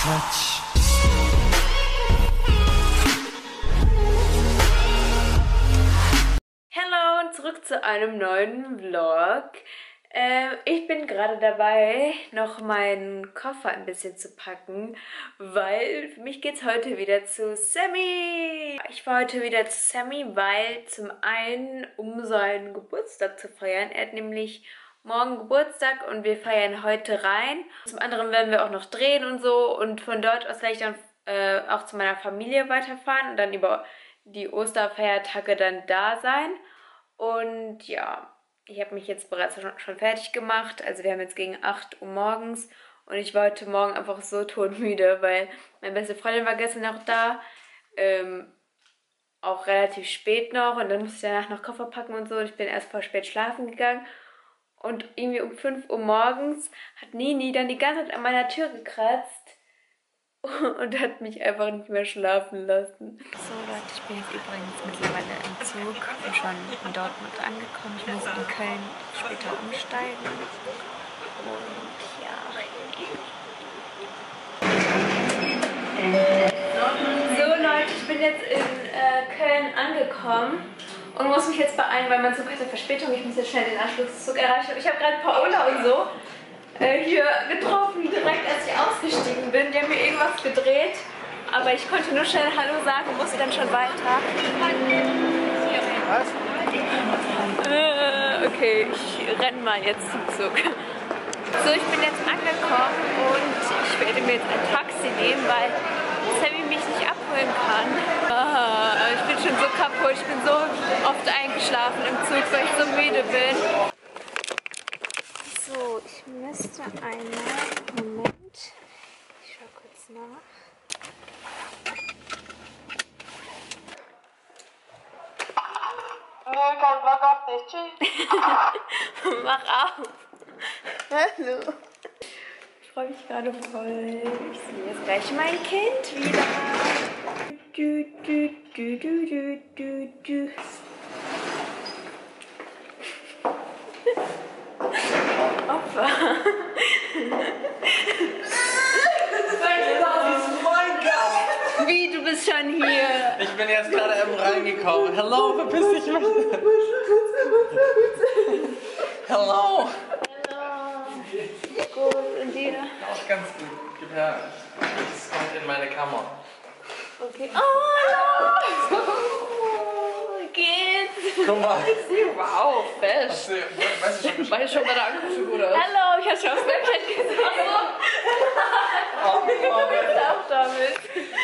Quatsch. Hallo und zurück zu einem neuen Vlog. Ich bin gerade dabei, noch meinen Koffer ein bisschen zu packen, weil für mich geht es heute wieder zu Sammy. Ich fahre heute wieder zu Sammy, weil zum einen, um seinen Geburtstag zu feiern, er hat nämlich morgen Geburtstag und wir feiern heute rein. Zum anderen werden wir auch noch drehen und so und von dort aus werde ich dann auch zu meiner Familie weiterfahren und dann über die Osterfeiertage dann da sein. Und ja, ich habe mich jetzt bereits schon fertig gemacht. Also wir haben jetzt gegen 8 Uhr morgens und ich war heute Morgen einfach so todmüde, weil meine beste Freundin war gestern noch da. Auch relativ spät noch und dann musste ich danach noch Koffer packen und so. Und ich bin erst voll spät schlafen gegangen. Und irgendwie um 5 Uhr morgens hat Nini dann die ganze Zeit an meiner Tür gekratzt und hat mich einfach nicht mehr schlafen lassen. So Leute, ich bin jetzt übrigens mittlerweile im Zug und schon in Dortmund angekommen. Ich muss in Köln später umsteigen. Und ja. So Leute, ich bin jetzt in Köln angekommen und muss mich jetzt beeilen, weil mein Zug hatte Verspätung. Ich muss jetzt schnell den Anschlusszug erreichen. Ich habe gerade Paola und so hier getroffen, direkt als ich ausgestiegen bin. Die haben mir irgendwas gedreht, aber ich konnte nur schnell Hallo sagen und musste dann schon weiter. Was? Okay, ich renne mal jetzt zum Zug. So, ich bin jetzt angekommen und ich werde mir jetzt ein Taxi nehmen, weil Sammy mich nicht abholen kann. Ich bin schon so kaputt, ich bin so oft eingeschlafen im Zug, weil ich so müde bin. So, ich müsste einmal, Moment, ich schau kurz nach. Nee, kein Bock auf dich, tschüss. Mach auf. Hallo. Ich freue mich gerade voll. Ich sehe jetzt gleich mein Kind wieder. Du, du, du, du, du, du, du. Opfer. Wie, du bist schon hier? Ich bin jetzt gerade eben reingekommen. Hello, verpiss dich mal. Hello. Hallo. Gut, und dir? Auch ganz gut. Gib her. Das kommt in meine Kammer. Okay. Oh, hallo. Wie geht's? Guck mal. Wow, fest. Weißt du schon, War ich schon bei der Ankunft oder? Hallo, ich hab's schon auf Snapchat gesehen. oh, Ich auch damit.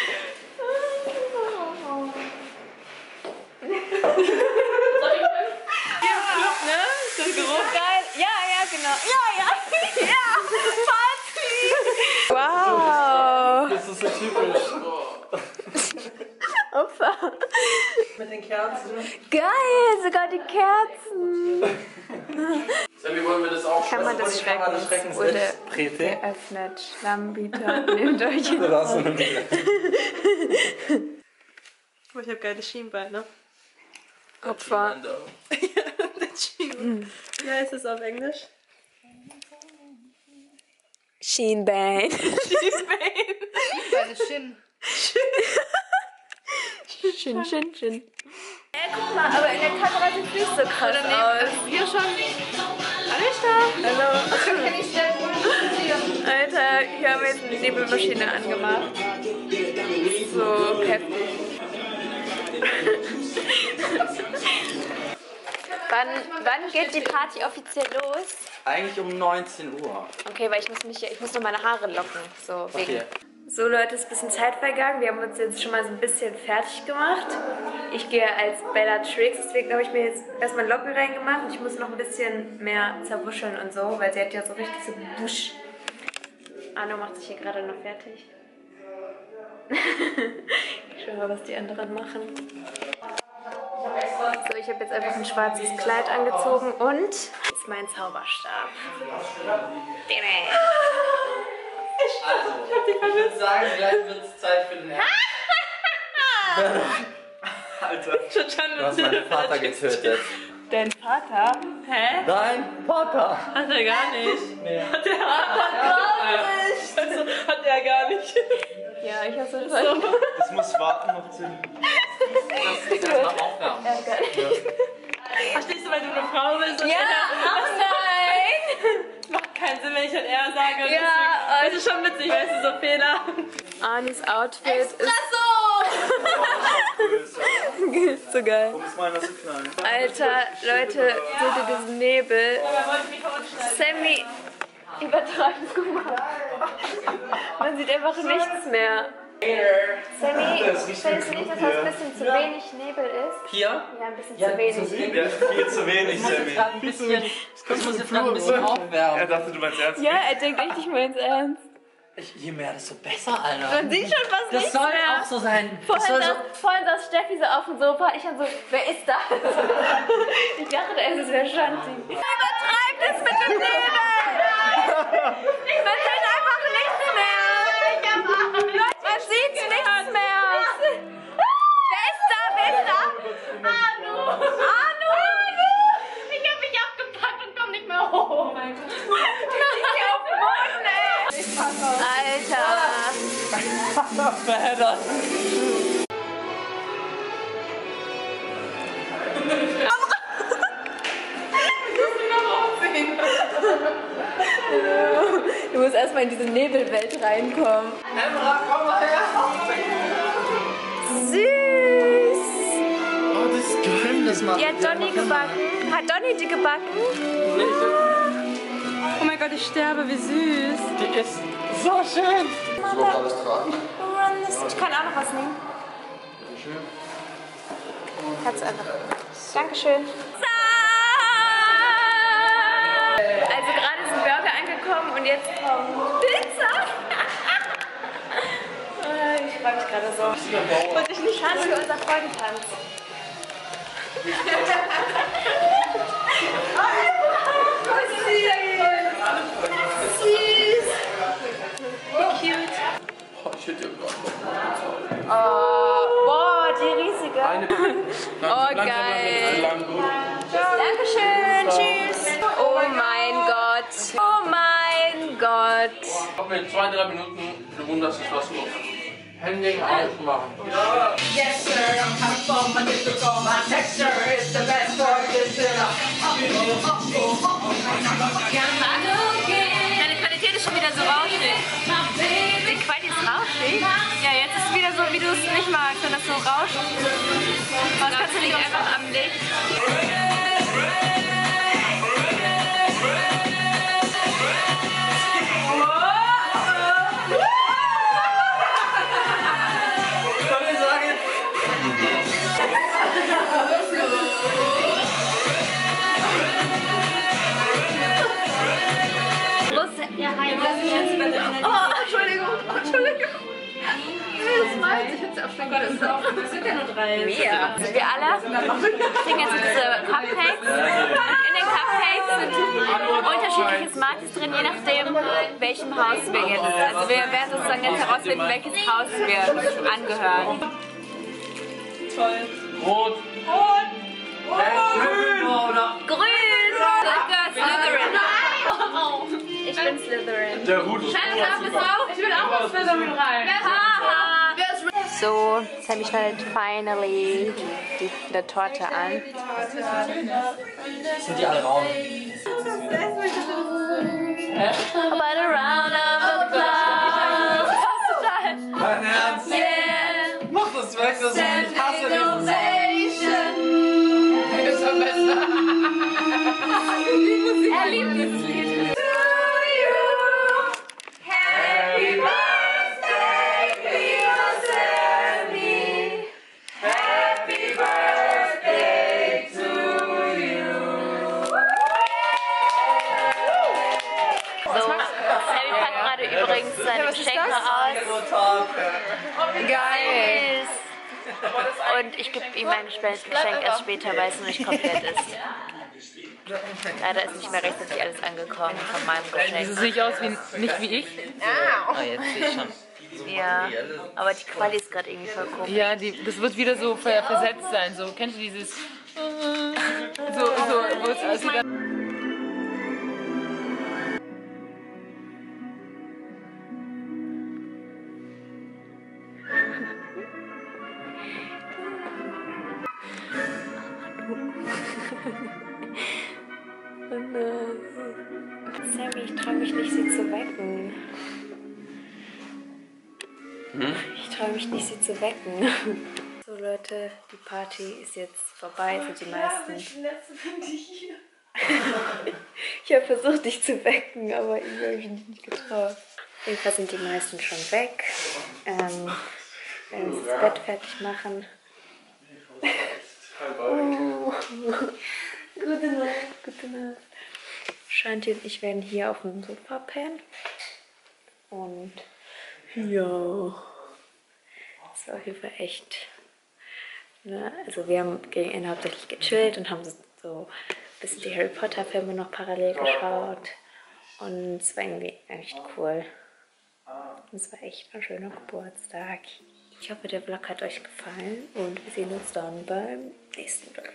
Hier im Club, ne? Ist das Geruch? Geil. Ja, genau. Ja. Party. Wow. das ist so typisch. Opfer. Mit den Kerzen. Geil, sogar die Kerzen. Sammy, wollen wir das auch? Kann man das Schreckens wurde geöffnet. Schlammbieter, nehmt euch in Oh, ich hab geile Schienbeine. Opfer. Wie heißt es auf Englisch? Schienbein. Beine Shin. Shin. Guck mal, aber in der Kamera sieht es nicht so krass aus. Hier schon. Hallo. Alter, hier haben wir jetzt eine Nebelmaschine angemacht. So heftig. Wann geht die Party offiziell los? Eigentlich um 19 Uhr. Okay, weil ich muss noch meine Haare locken. So, wegen. Okay. So Leute, es ist ein bisschen Zeit vergangen. Wir haben uns jetzt schon mal so ein bisschen fertig gemacht. Ich gehe als Bellatrix, deswegen habe ich mir jetzt erstmal Locken reingemacht. Und ich muss noch ein bisschen mehr zerwuscheln und so, weil sie hat ja so richtig so Busch. Arno macht sich hier gerade noch fertig. Ich schau mal, was die anderen machen. So, ich habe jetzt einfach ein schwarzes Kleid angezogen und das ist mein Zauberstab. Also, ich würde sagen, gleich wird es Zeit für den Herrn. Alter, du hast meinen Vater getötet. Dein Vater? Hä? Dein Vater! Hat er gar nicht. Nee. Hat er gar nicht. Also, hat er gar nicht. Streichers und so. Das muss warten noch 10 Minuten. Das Ding erstmal aufwärmen. Verstehst du, weil du eine Frau bist? Und Ja, ach nein! macht keinen Sinn, wenn ich halt eher sage. Und Ja, deswegen, das ist schon witzig, weißt du, so Fehler. Anis Outfit ist so geil. Warum ist meiner so klein? Alter, Leute, seht ihr diesen Nebel? Sammy, übertreiben, guck mal. Man sieht einfach nichts mehr. Sammy, findest du nicht, dass das ein bisschen zu wenig Nebel ist? Hier? Ja, ein bisschen zu wenig. Ja, viel zu wenig, Ich muss jetzt Sammy. gerade ein bisschen, aufwärmen. Er dachte, du meinst ernst. Ja, er denkt echt, ich mein's ernst. Je mehr, desto besser, Alter. Man sieht schon fast Das nichts soll mehr. auch so sein. Das soll Vorhin saß Steffi so auf dem Sofa, ich dann so, wer ist das? Ich dachte erst, es wäre Shanti. Übertreibt es mit dem Nebel! Man sieht einfach nichts mehr! Man sieht nichts mehr! Wer ist da? Wer ist da? Anu! Anu! Ich hab mich abgepackt und komm nicht mehr hoch. Oh mein Gott. Ich lieg auf dem Boden, ey! Alter! verheddert. Du musst erstmal in diese Nebelwelt reinkommen. Emra, komm mal her. Süß! Oh, das ist geil. Das macht. Die hat Donny gebacken. Hat Donny die gebacken? Oh mein Gott, ich sterbe, wie süß. Die ist so schön. Ich kann auch noch was nehmen. Hat's einfach. Dankeschön. Also gerade sind Burger angekommen und jetzt kommt Pizza. Ich freue mich gerade so. Und ich nicht Tanz für unser Freudentanz. Süß. Wie cute. Ich hätte ja Boah, die riesige. Oh, geil. Dankeschön, tschüss. Oh mein Gott. Oh mein Gott. Ich glaube, in 2-3 Minuten, du wunderst dich, was los. Handling ausmachen. Yes, sir, I'm having fun. My difficult, my texture is the best for this dinner. Deine Qualität ist schon wieder so rauschig. Die Qualität ist rauschig? Ja, jetzt ist es wieder so, wie du es nicht magst, wenn das so rauscht. Was kannst du nicht einfach am Licht? Soll ich sagen? Oh, Entschuldigung, Entschuldigung. Das meint, ich hab's auch schon Gott, es sind ja nur 3. Mehr. Wir alle kriegen jetzt diese Cupcakes. Und in den Cupcakes sind unterschiedliche Smarties drin, je nachdem, welchem Haus wir jetzt sind. Also wir werden sozusagen jetzt herausfinden, welches Haus wir angehören. Toll. Rot. Rot. Grün. Oder? Grün! Ich gehöre Slytherin. Ich bin Slytherin. Der Hut. Ich will auch auf Slytherin rein. So, Sammy schneidet finally die Torte an. Sind die alle raus? About a round of applause. Hast du das? Dein Ernst? Yeah. Mach das weg, das ist ich hasse diesen Song. Ist am besten. Er liebt dieses Lied. Happy birthday, dear Sammy. Happy birthday to you. So, Sammy packt gerade übrigens seine Geschenke aus. Geil. Und ich gebe ihm mein Geschenk erst später, weil es noch nicht komplett ist. Leider ist nicht mehr rechtzeitig alles angekommen von meinem Geschenk. Das sieht aus wie, nicht wie ich. Ah, jetzt sehe ich schon. Ja, aber die Quali ist gerade irgendwie voll komisch. Ja, das wird wieder so versetzt sein. So, kennst du dieses... wo es also Oh nein. Sammy, ich traue mich nicht, sie zu wecken. Ich traue mich nicht, sie zu wecken. So Leute, die Party ist jetzt vorbei, sind die meisten. Ich bin letzte Minute hier. Ich habe versucht, dich zu wecken, aber irgendwie habe ich mich nicht getraut. Auf jeden Fall sind die meisten schon weg. Werden uns das Bett fertig machen. Oh. Gute Nacht, gute Nacht. Shanti und ich werden hier auf dem Sofa pennen. Und ja, das war auf jeden Fall echt. Ne? Also wir haben gegen Ende hauptsächlich gechillt und haben so ein bisschen die Harry Potter Filme noch parallel geschaut. Und es war irgendwie echt cool. Es war echt ein schöner Geburtstag. Ich hoffe, der Vlog hat euch gefallen und wir sehen uns dann beim nächsten Vlog.